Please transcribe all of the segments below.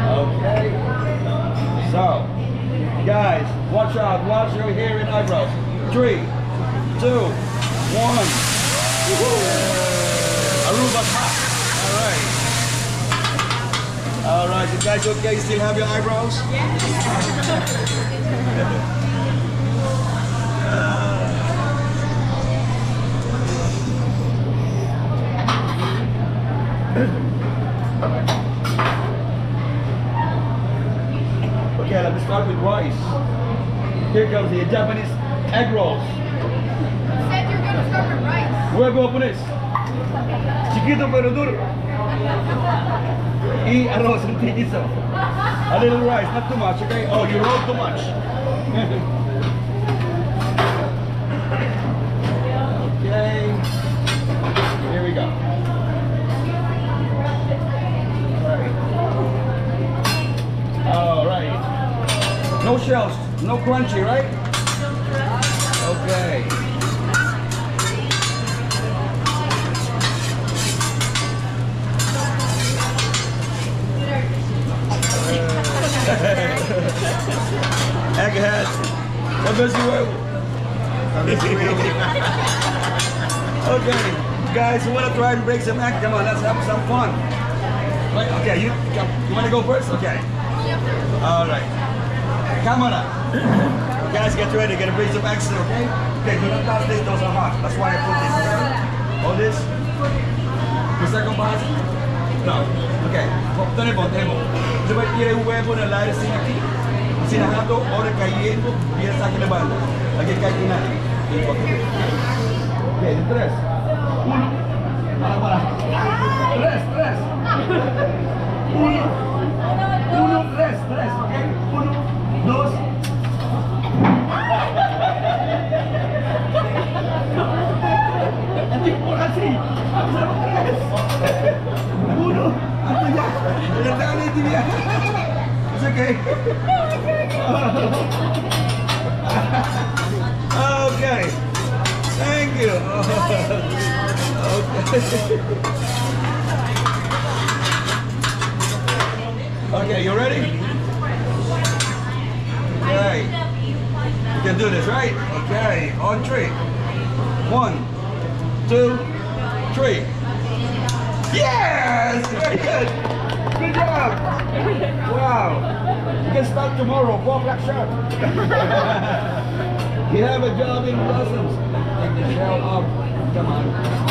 Okay. So, guys, watch out. Watch your hair and eyebrows. 3, 2, 1. Aruba pop. All right, you guys okay? You still have your eyebrows? Okay, let me start with rice. Here comes the Japanese egg rolls. You said you're going to start with rice. Huevo japonés. Chiquito pero duro. Y arroz entejizo. A little rice, not too much, okay? Oh, you roll too much. Okay. Here we go. All right. No shells, no crunchy, right? Okay. Egghead. What does you wear? Okay, guys, you want to try and break some egg? Come on, let's have some fun. Right, okay, you want to go first? Okay. All right. Camera. Guys, get ready. Gonna break some eggs, okay? Okay, do not touch this. Those are hot. That's why I put this. Okay? Hold this. The second pass. No. Okay. Tenemos. Se va a tirar un huevo en el aire sin aquí. Sin ajato, ahora cayendo. Y ya saque la banda. Aquí cae final. Ok, de 3. 1. Para. 3. 1. 3. Ok. 1, 2. Por así. 1. Hasta ya. It's okay. Okay. Thank you. Okay, you ready? Okay. You can do this, right? Okay. On 3. 1, 2, 3. Yes! Very good! Good job! Wow! You can start tomorrow, 4 o'clock sharp. You have a job in Blossoms. Take the shell off. Come on.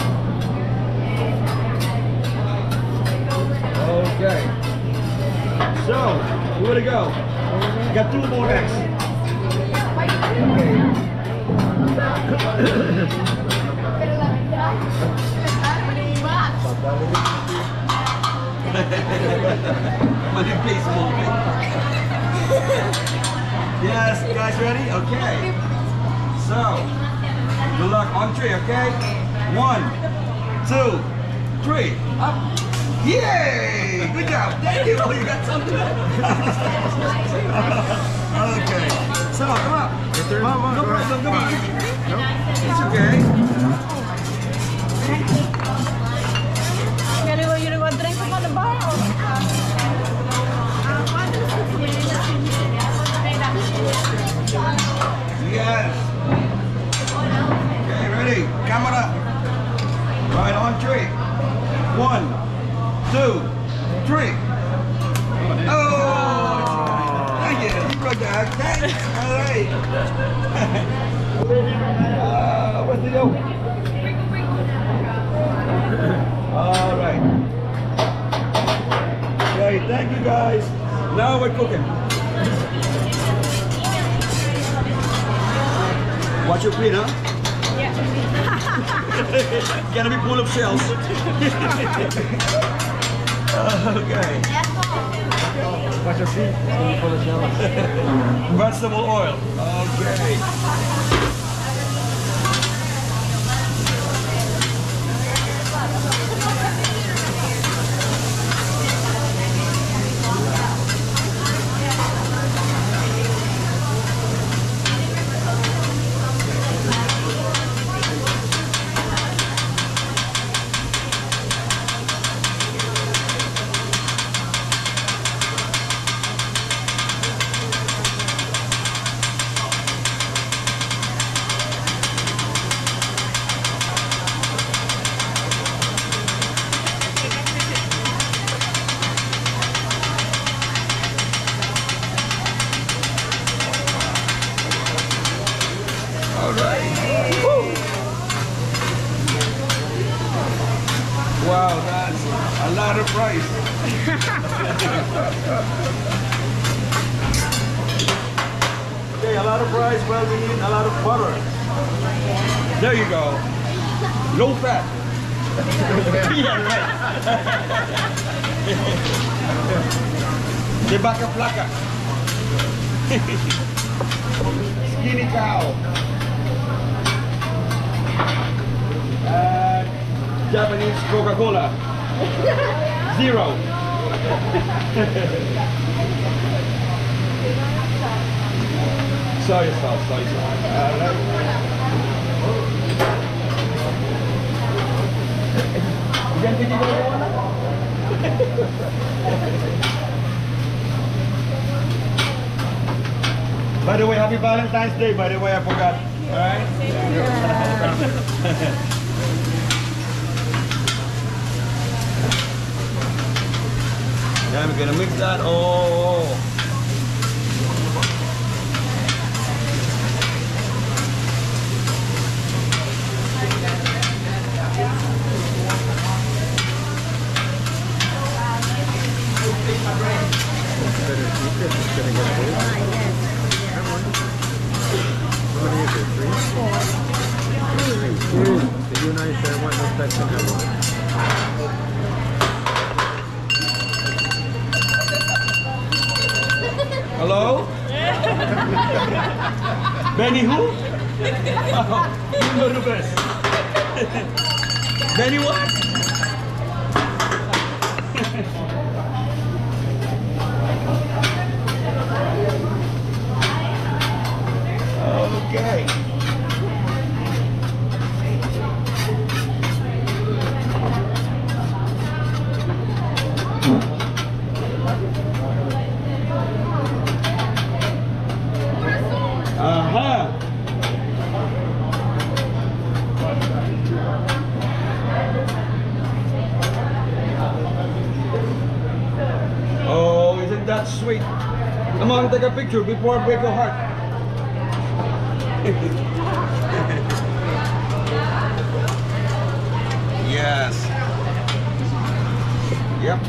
Okay. So, where to go? You got 2 more eggs. Okay. Yes, guys ready? Okay. So, good luck on 3, okay? 1, 2, 3. Up. Yay! Good job. Thank you. Oh, you got something. Okay. So, come on. No problem. Come on. It's okay. You want to drink from the bar? Yes. Okay, ready? Camera. Right on 3. 1, 2, 3. Oh! Thank you. You broke the egg. Thanks. All right. What's the yolk? All right. Okay, thank you guys. Now we're cooking. Watch your feet, huh? Yeah. Gotta be full of shells. Okay. Watch your feet. It's gonna be full of shells. Vegetable oil. Okay. fries. Okay, a lot of fries, well, we need a lot of butter. There you go. Low fat. Yeah, right. De vaca flaca. Skinny cow. Japanese Coca-Cola. 0. Soy sauce, soy sauce. By the way, happy Valentine's Day, by the way, I forgot. Alright? Yeah, I'm gonna mix that. Oh. Hello? Benny who? Oh, you know the best. Benny what? Okay. Oh, isn't that sweet? Come on, take a picture before I break your heart. Yes. Yep.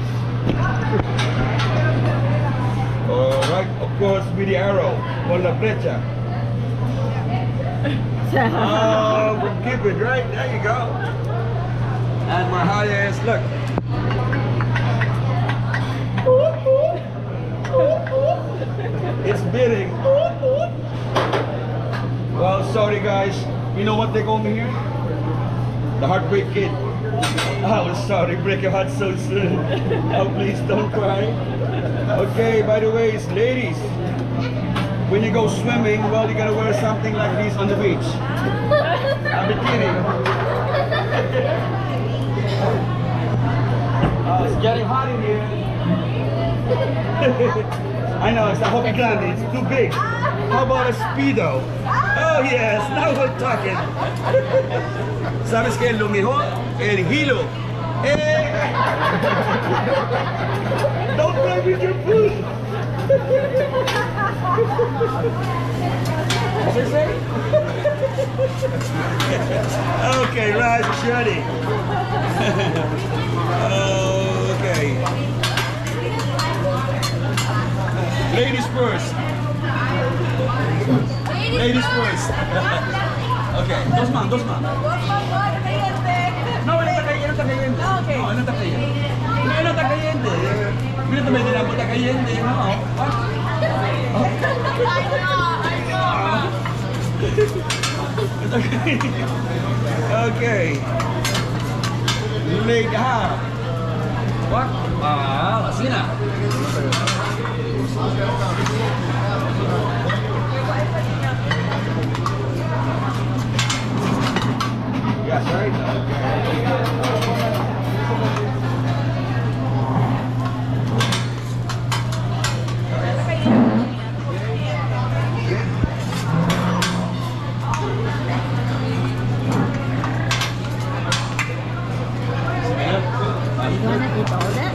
Alright, of course, with the arrow. Con la flecha. Oh, we keep it right. There you go. And my highest, look. It's bidding. Well, sorry guys. You know what they call me here? The Heartbreak Kid. Oh, sorry, break your heart so soon. Oh, please don't cry. Okay, by the way, ladies, when you go swimming, well, you gotta wear something like this on the beach. A bikini. It's getting hot in here. I know, it's a Hopi Grande, it's too big. How about a Speedo? Oh yes, now we're talking. ¿Sabes qué es lo mejor? El hilo. Don't play with your food. What's it say? Okay, right, ready. Okay. Ladies first. Ladies first. Okay, dos man. No, no está caliente. No, no está caliente. No, no está caliente. Mira, te metí la puta caliente. No. Okay. Lady, what? Así na. Yes, right? You wanna eat all that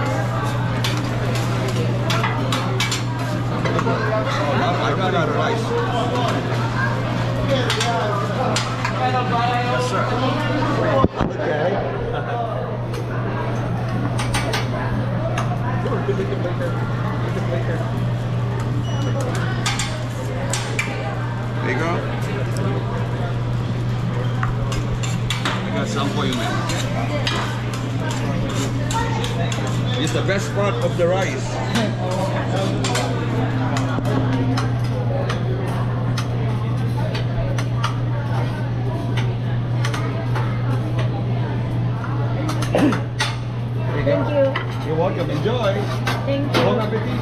I got out of rice. Yes, sir. Okay. There you go. I got some for you, man. It's the best part of the rice. Thank you. You're welcome. Enjoy. Thank Bon you. appetit.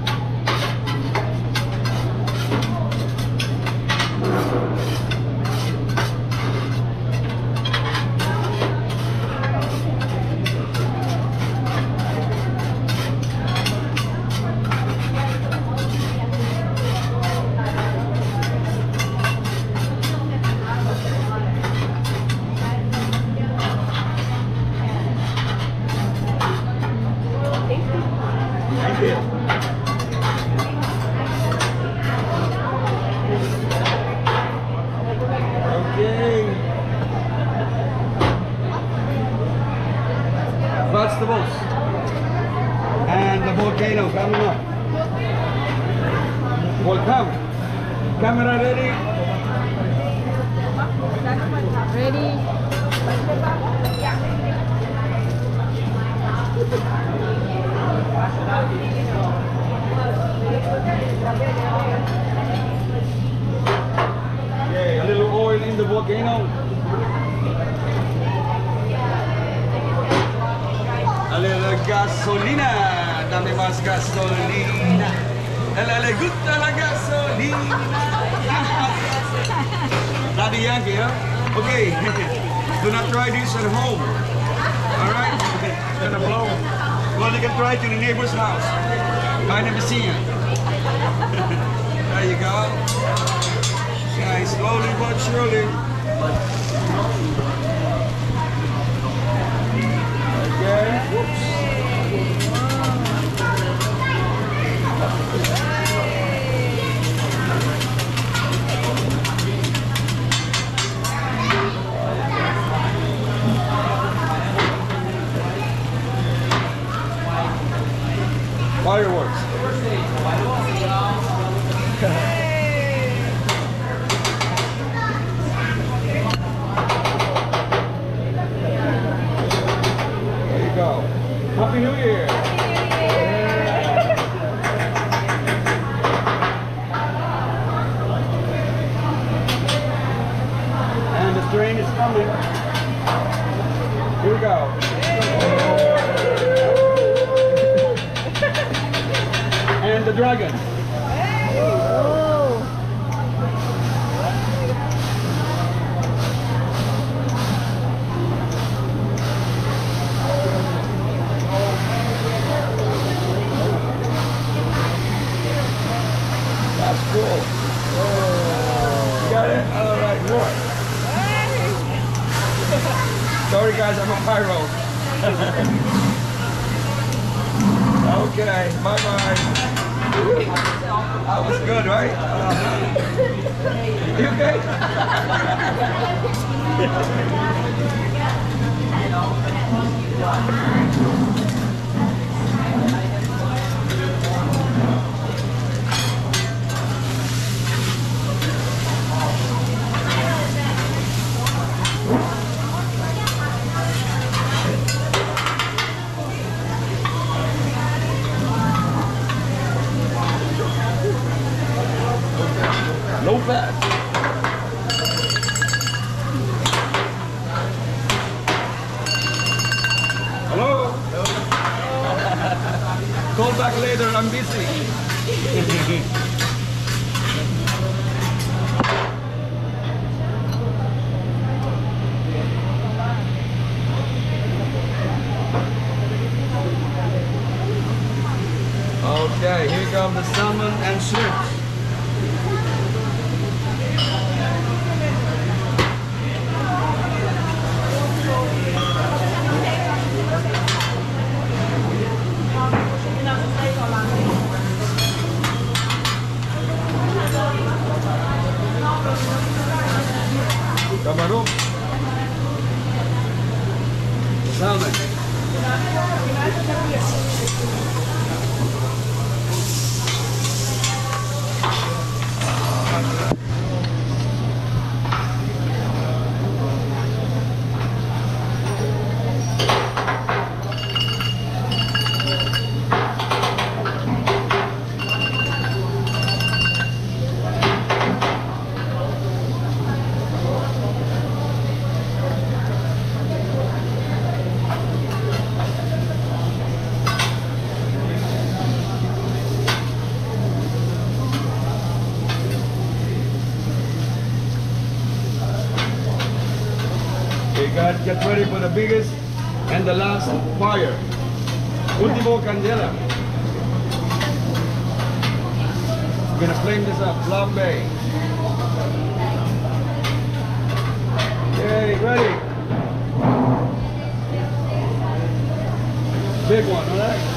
Thank you. Okay. Vegetables. And the volcano coming up. Welcome. Camera ready? Ready? Okay, a little oil in the volcano. A little gasolina. Dame más gasolina. A le gusta la gasolina. Daddy Yankee, huh? Okay. Do not try this at home. Alright? It's gonna blow. Well, you can try it in the neighbor's house. I never seen it. There you go. Okay, slowly but surely. Okay. Whoops. Fireworks. There you go. Happy New Year. And the train is coming. Here we go. And the dragon. Oh. That's cool. You got it? All right, more. Sorry guys, I'm a pyro. Okay, bye-bye. That was good, right? You okay? No fat. Hello? Call back later, I'm busy. Okay, here come the salmon and shrimp. Camarón. Salmon. Guys, get ready for the biggest and the last fire. Ultimo candela. We're gonna flame this up. Flambe. Okay, ready? Big one, all right?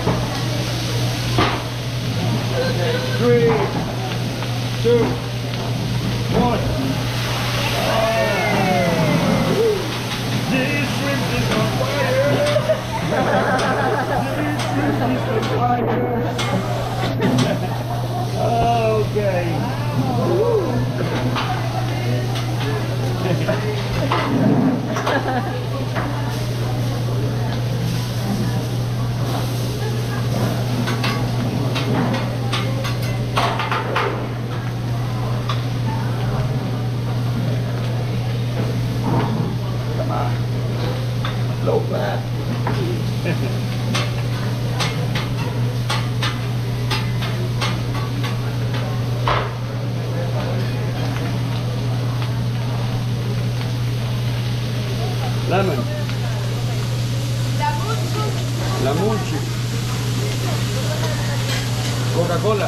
Okay, 3, 2, 1. This shrimp is on fire! This shrimp is on fire! Okay. Come on. Low fat. Lemon. Lamunchi. Coca-Cola.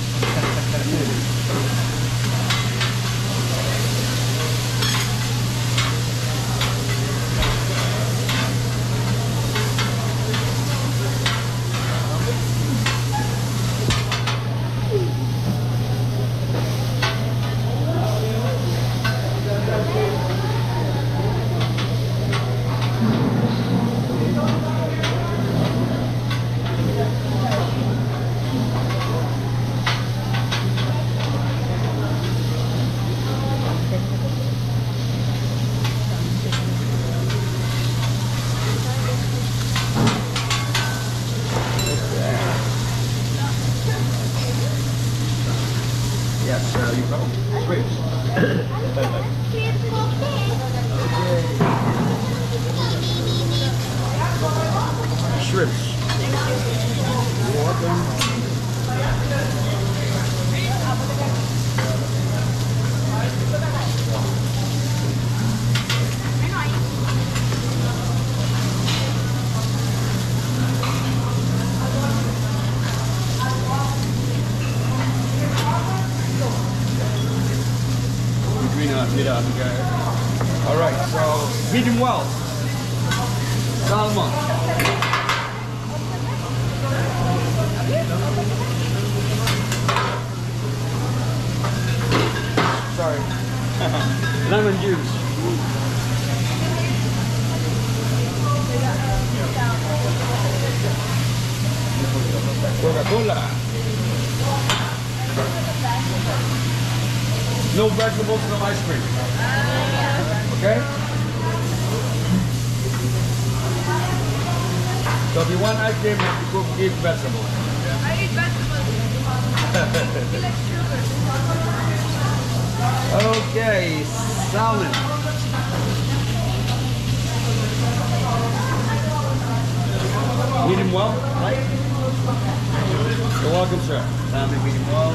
Yes, there you go. Switch. Okay. Shrimps. You're welcome. All right, so medium well. Salmon. Sorry. Lemon juice. Coca-Cola. No vegetables, no ice cream. Okay? So if you want ice cream, you cook eat vegetables. I eat vegetables. He likes sugar. Okay, salmon. Medium well, right? You're welcome, sir. Salmon medium well.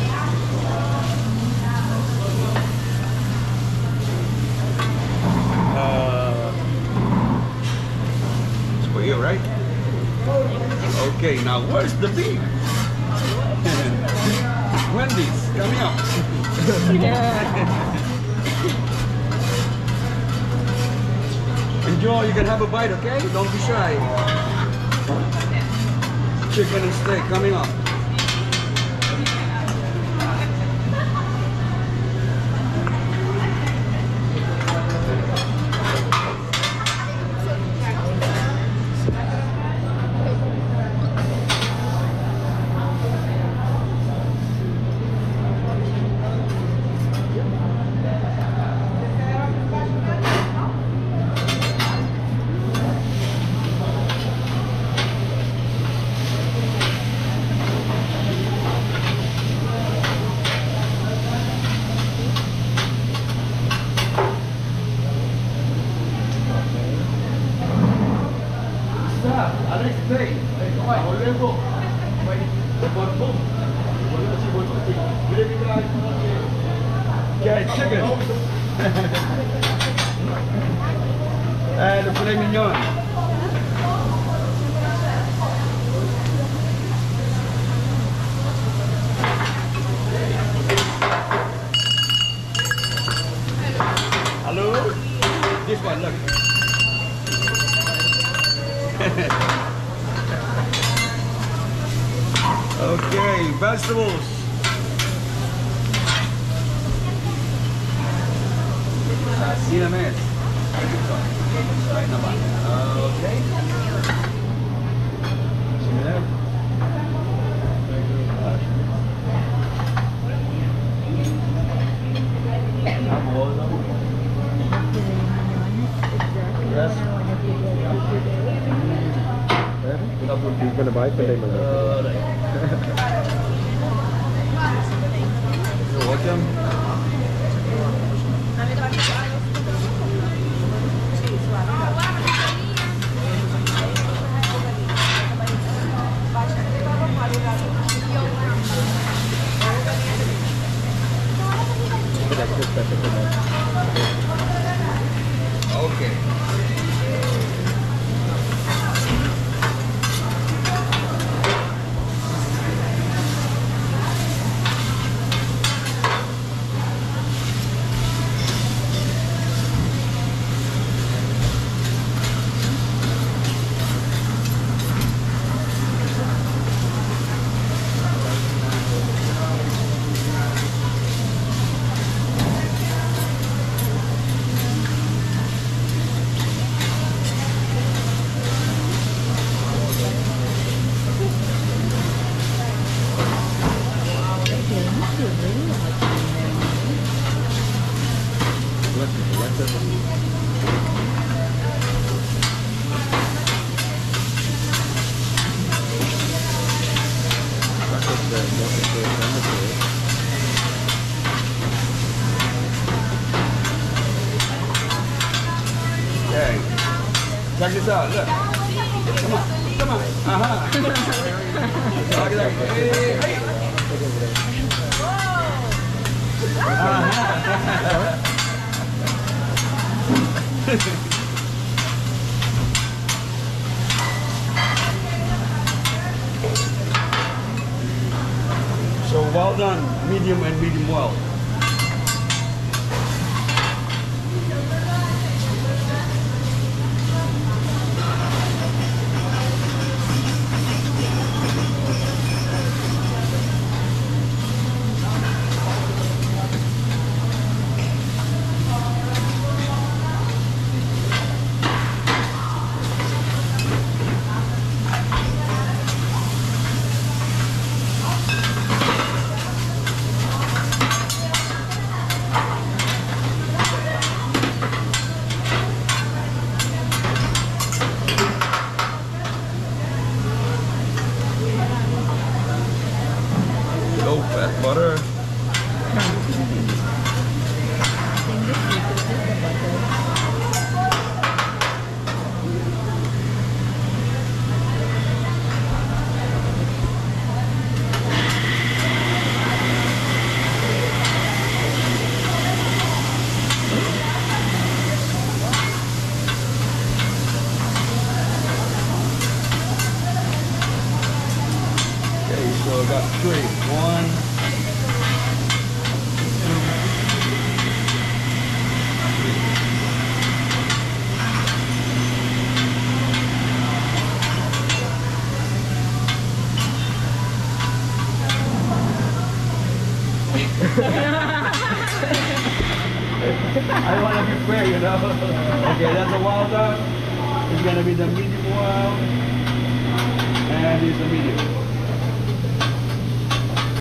It's for you, right? Okay, now where's the beef? Wendy's, coming up. Enjoy, you can have a bite, okay? Don't be shy. Chicken and steak coming up. Okay, chicken. And the filet mignon. Hello? This one, look. Okay, vegetables. Así na mes. Right naman. Okay. Similar. Yes. He's gonna buy filet mignon. You're welcome. Okay. Okay. Check this out. Look. Come on. Come on. Look at that. Hey, hey. So well done, medium and medium well. Low fat butter. Okay, so I got 3. 1, I want to be fair, you know. Okay, that's a well done. It's gonna be the medium well, and it's a medium.